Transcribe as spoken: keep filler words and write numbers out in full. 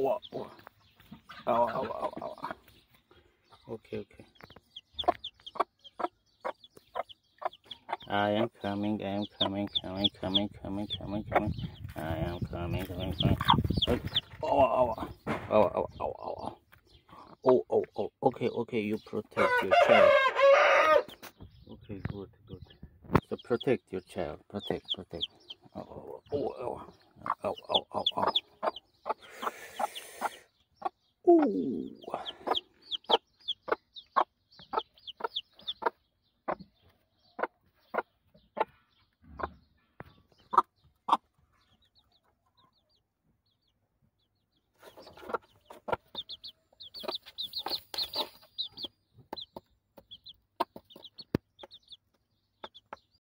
oh, oh, oh, oh, oh, oh. Okay, okay. I am coming, I am coming, coming, coming, coming, coming, coming. I am coming, coming, coming. Oh, oh, oh, oh, oh, oh, oh. Oh, oh, oh, okay, okay, you protect your child. Okay, good, good. So protect your child, protect, protect. Oh, oh, oh, oh, oh, oh, oh. Ooh.